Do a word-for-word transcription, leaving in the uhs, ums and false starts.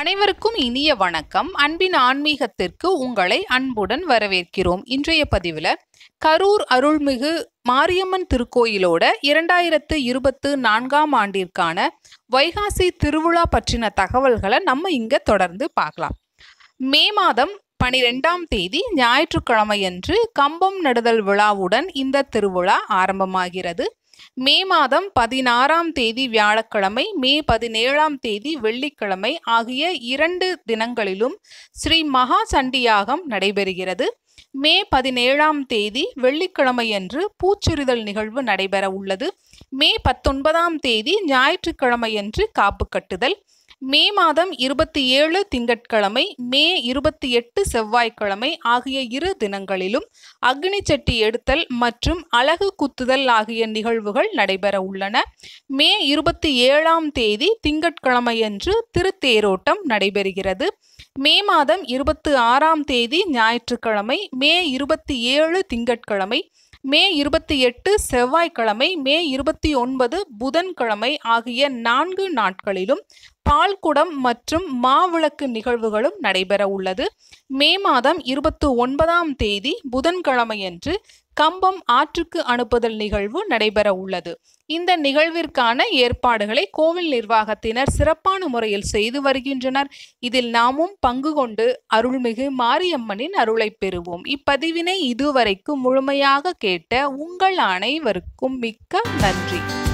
அனைவருக்கும் இனிய வணக்கம். அன்பின் ஆன்மீகத்திற்கு உங்களை அன்புடன் வரவேற்கிறோம். இன்றைய பதிவில் கரூர் அருள்மிகு மாரியம்மன் திருக்கோயிலோட இரண்டாயிரத்து இருபத்து நான்காம் ஆண்டிற்கான வைகாசி திருவிழா பற்றின தகவல்களை நம்ம இங்க தொடர்ந்து பார்க்கலாம். மே மாதம் பனிரெண்டாம் தேதி ஞாயிற்றுக்கிழமையன்று கம்பம் நடுதல் விழாவுடன் இந்த திருவிழா ஆரம்பமாகிறது. மே மாதம் பதினாறாம் தேதி வியாழக்கிழமை, மே பதினேழாம் தேதி வெள்ளிக்கிழமை ஆகிய இரண்டு தினங்களிலும் ஸ்ரீ மகா சண்டியாகம் நடைபெறுகிறது. மே பதினேழாம் தேதி வெள்ளிக்கிழமையன்று பூச்சொரிதல் நிகழ்வு நடைபெற உள்ளது. மே பத்தொன்பதாம் தேதி ஞாயிற்றுக்கிழமையன்று காப்பு கட்டுதல். மே மாதம் இருபத்தி ஏழு திங்கட்கிழமை, மே இருபத்தி எட்டு செவ்வாய்க்கிழமை ஆகிய இரு தினங்களிலும் அக்னி சட்டி எடுத்தல் மற்றும் அலகு குத்துதல் ஆகிய நிகழ்வுகள் நடைபெற உள்ளன. மே இருபத்தி ஏழாம் தேதி திங்கட்கிழமையன்று திருத்தேரோட்டம் நடைபெறுகிறது. மே மாதம் இருபத்தி ஆறாம் தேதி ஞாயிற்றுக்கிழமை, மே இருபத்தி ஏழு திங்கட்கிழமை, மே இருபத்தி எட்டு செவ்வாய்க்கிழமை, மே இருபத்தி ஒன்பது புதன்கிழமை ஆகிய நான்கு நாட்களிலும் பால்குடம் மற்றும் மாவிளக்கு நிகழ்வுகளும் நடைபெற உள்ளது. மே மாதம் இருபத்தி ஒன்பதாம் தேதி புதன்கிழமையன்று கம்பம் ஆற்றுக்கு அனுப்புதல் நிகழ்வு நடைபெற உள்ளது. இந்த நிகழ்விற்கான ஏற்பாடுகளை கோவில் நிர்வாகத்தினர் சிறப்பான முறையில் செய்து வருகின்றனர். இதில் நாமும் பங்கு கொண்டு அருள்மிகு மாரியம்மனின் அருளை பெறுவோம். இப்பதிவினை இதுவரைக்கும் முழுமையாக கேட்ட உங்கள் அனைவருக்கும் மிக்க நன்றி.